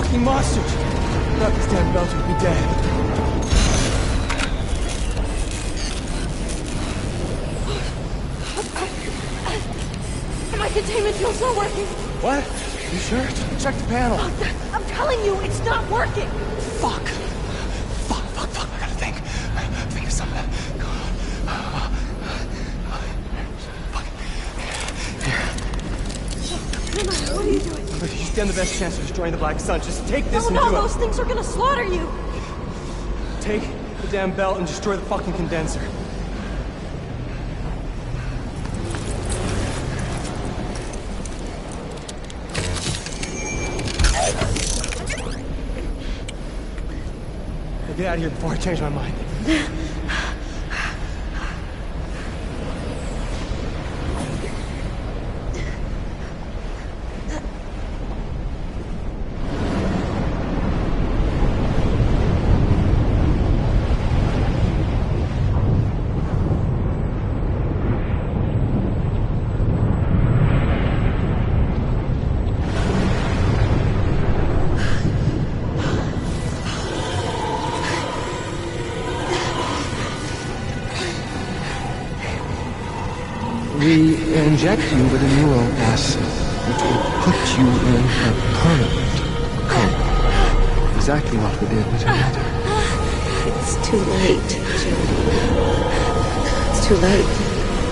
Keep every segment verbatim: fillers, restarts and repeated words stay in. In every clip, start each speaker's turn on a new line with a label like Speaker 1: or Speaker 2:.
Speaker 1: fucking monsters! Without this damn belt, we'd be dead.
Speaker 2: My containment field's not working.
Speaker 1: What? You sure? Check the panel.
Speaker 2: I'm telling you, it's not working.
Speaker 1: Fuck. Fuck, fuck, fuck. I gotta think. Think of something. Fuck.
Speaker 2: What are you doing?
Speaker 1: You stand the best chance of destroying the Black Sun. Just take this
Speaker 2: no,
Speaker 1: and
Speaker 2: no,
Speaker 1: do it.
Speaker 2: Those things are gonna slaughter you.
Speaker 1: Take the damn belt and destroy the fucking condenser. Get out of here before I change my mind. We inject you with a neural acid, which will put you in a permanent coma. Exactly what we did with your mother.
Speaker 3: It's too late, Jody. It's too late.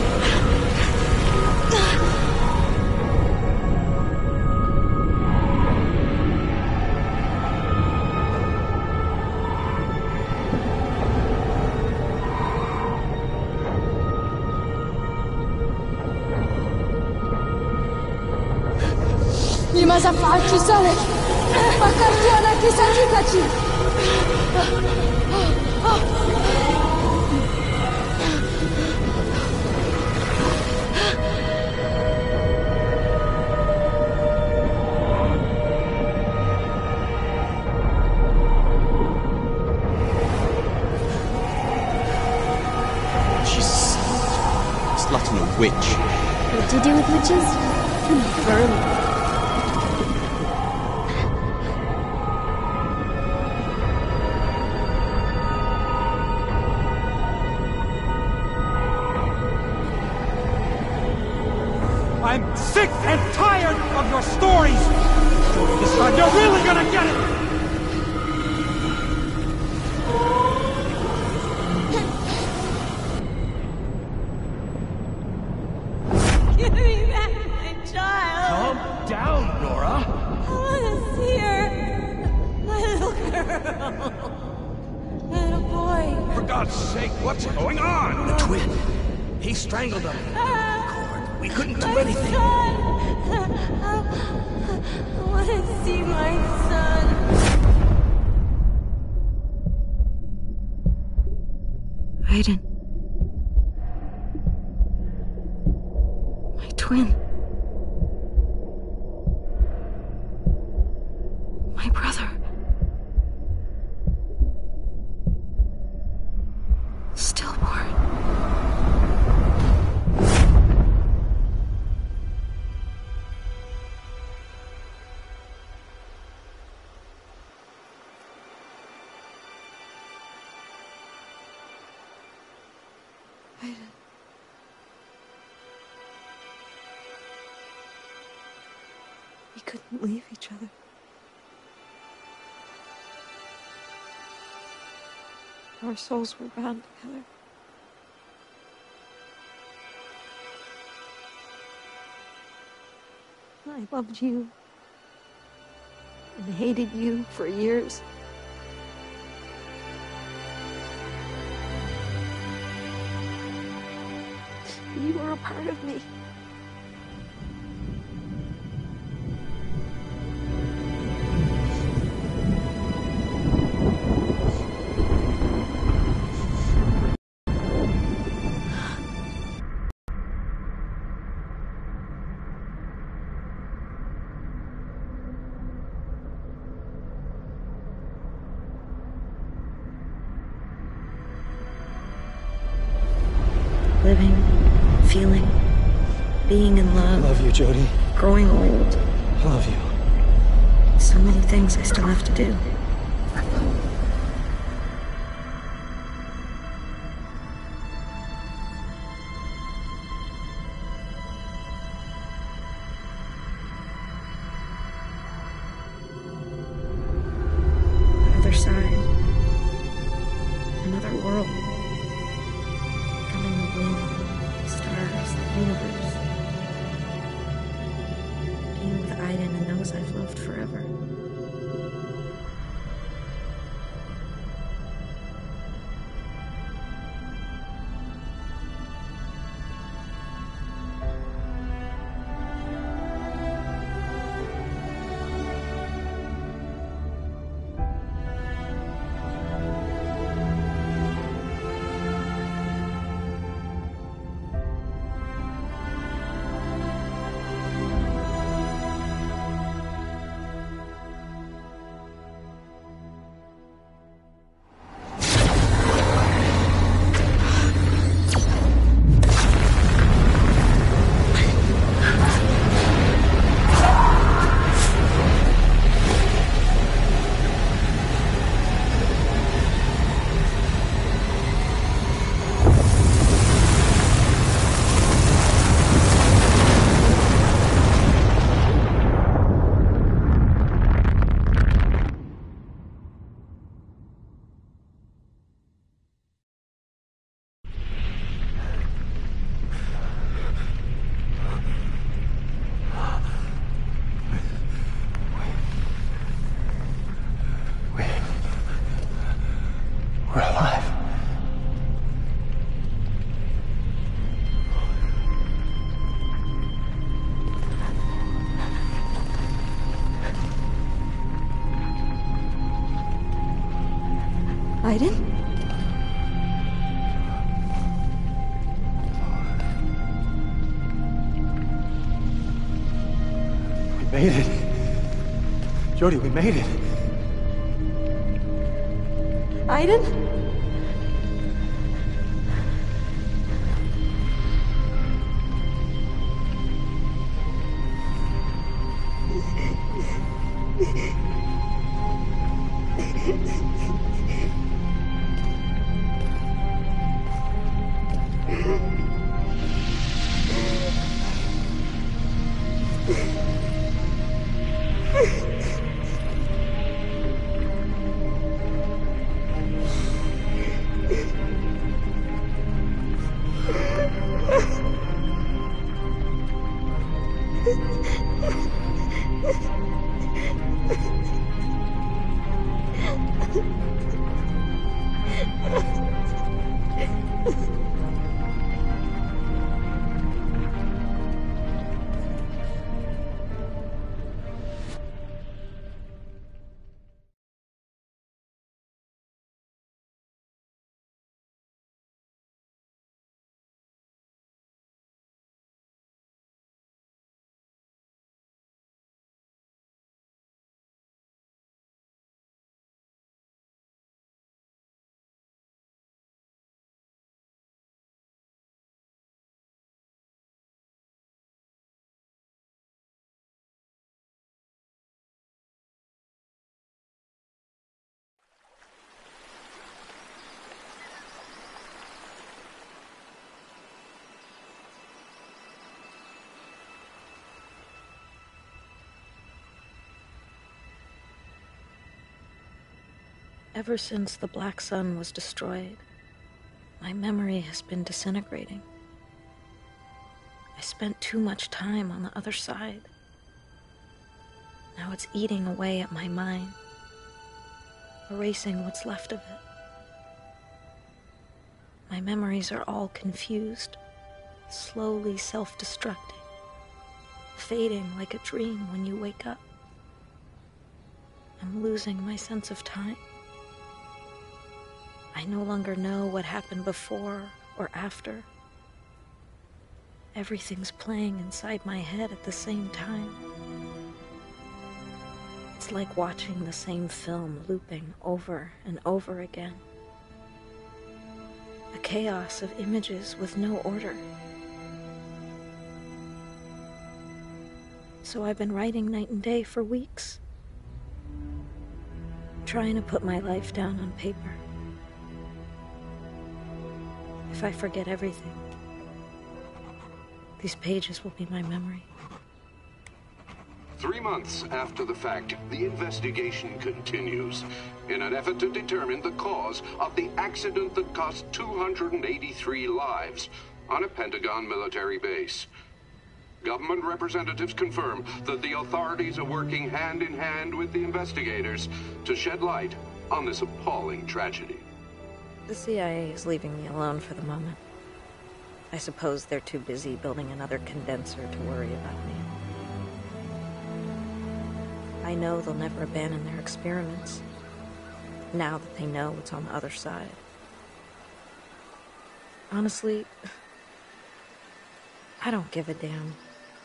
Speaker 4: لما فعلت ذلك؟ فكرت أنك صديقتي.
Speaker 5: She's a slut and a witch.
Speaker 4: What do you do with witches? Burn them.
Speaker 1: I'm sick and tired of your stories! This time you're really gonna get it!
Speaker 2: Give me back my child!
Speaker 1: Calm down, Nora!
Speaker 2: I want to see her! My little girl! My little boy!
Speaker 6: For God's sake, what's going on?
Speaker 5: The twin. He strangled her. Cord. We couldn't do
Speaker 2: My
Speaker 5: anything.
Speaker 2: son! I, I want to see my son!
Speaker 3: Aiden. My twin. My brother. Stillborn. Aiden. We couldn't leave each other. Our souls were bound together. I loved you and hated you for years. You were a part of me. Living, feeling, being in
Speaker 1: I
Speaker 3: love,
Speaker 1: love you, Jody.
Speaker 3: growing old,
Speaker 1: I love you.
Speaker 3: So many things I still have to do. Another side. Another world. Feeling the wind, stars, the universe. Being with Aiden and those I've loved forever.
Speaker 1: We're alive.
Speaker 3: Aiden?
Speaker 1: We made it. Jodie, we made it.
Speaker 3: Aiden? Ever since the Black Sun was destroyed, my memory has been disintegrating. I spent too much time on the other side. Now it's eating away at my mind, erasing what's left of it. My memories are all confused, slowly self-destructing, fading like a dream when you wake up. I'm losing my sense of time. I no longer know what happened before or after. Everything's playing inside my head at the same time. It's like watching the same film looping over and over again. A chaos of images with no order. So I've been writing night and day for weeks, trying to put my life down on paper. If I forget everything, these pages will be my memory.
Speaker 7: Three months after the fact, the investigation continues in an effort to determine the cause of the accident that cost two hundred eighty-three lives on a Pentagon military base. Government representatives confirm that the authorities are working hand in hand with the investigators to shed light on this appalling tragedy.
Speaker 3: The C I A is leaving me alone for the moment. I suppose they're too busy building another condenser to worry about me. I know they'll never abandon their experiments, now that they know what's on the other side. Honestly, I don't give a damn.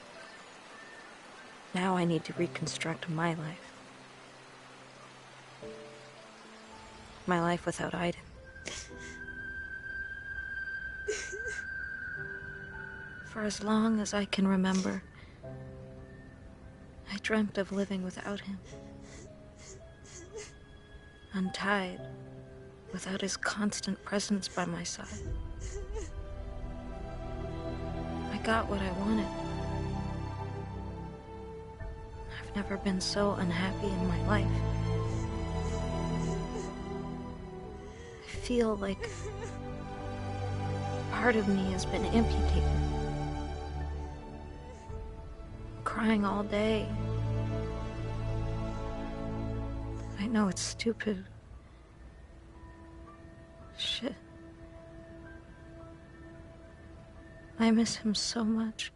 Speaker 3: Now I need to reconstruct my life. My life without Aiden. For as long as I can remember, I dreamt of living without him. Untied, without his constant presence by my side. I got what I wanted. I've never been so unhappy in my life. I feel like part of me has been amputated. Crying all day. I know it's stupid. Shit. I miss him so much.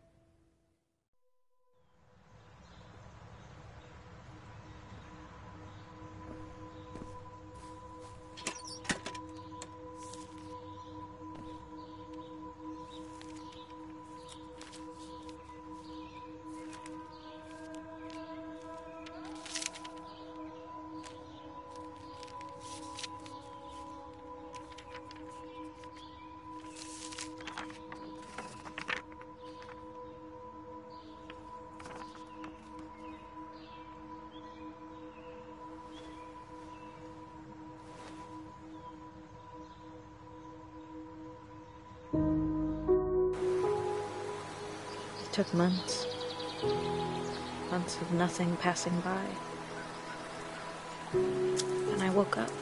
Speaker 3: It took months. Months of nothing passing by. Then I woke up.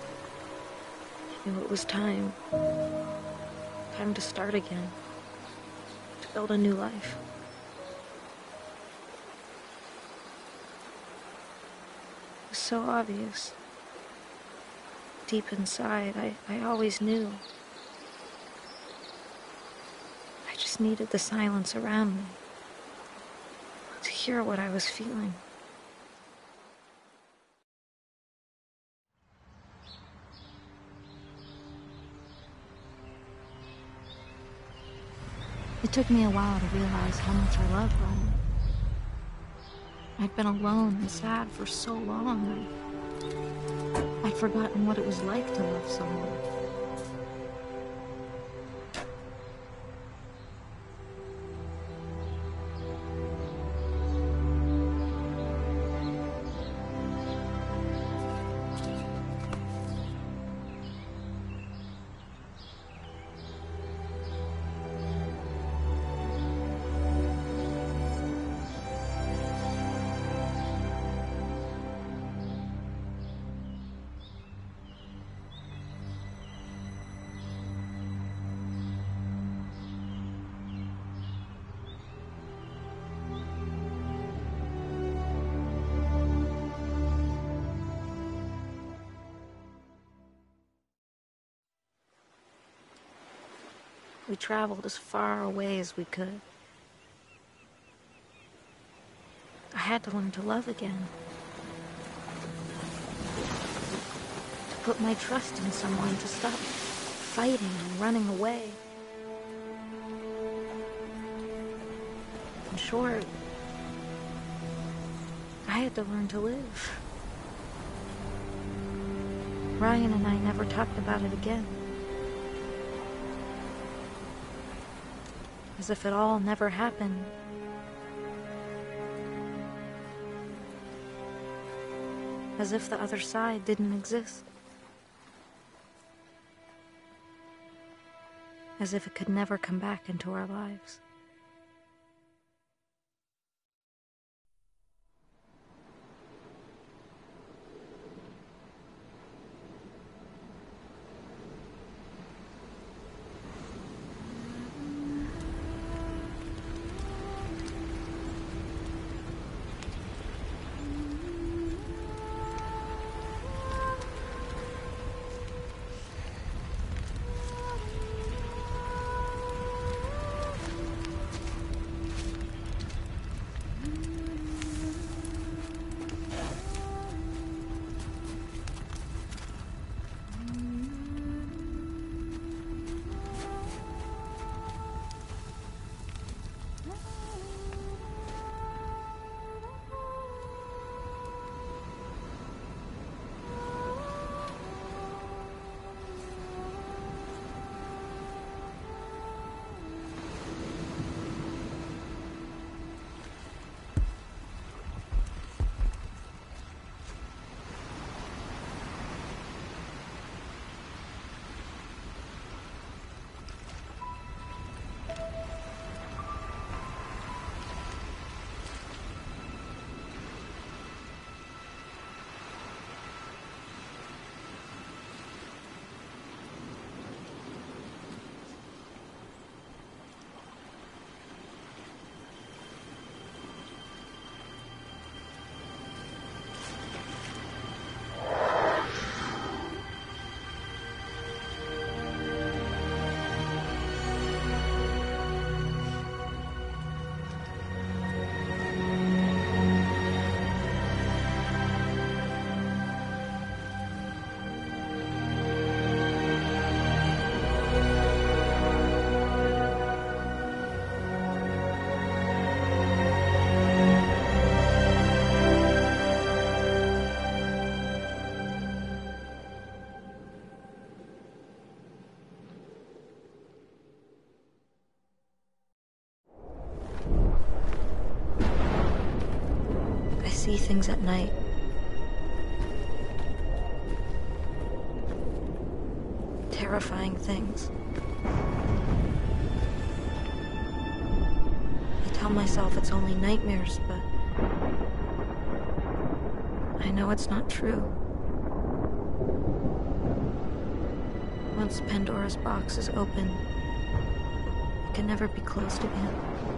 Speaker 3: I knew it was time. Time to start again. To build a new life. It was so obvious. Deep inside, I, I always knew. I just needed the silence around me to hear what I was feeling. It took me a while to realize how much I loved Ryan. I'd been alone and sad for so long. I, I'd forgotten what it was like to love someone. We traveled as far away as we could. I had to learn to love again. To put my trust in someone, to stop fighting and running away. In short, I had to learn to live. Ryan and I never talked about it again. As if it all never happened. As if the other side didn't exist. As if it could never come back into our lives. See things at night. Terrifying things. I tell myself it's only nightmares, but I know it's not true. Once Pandora's box is open, it can never be closed again.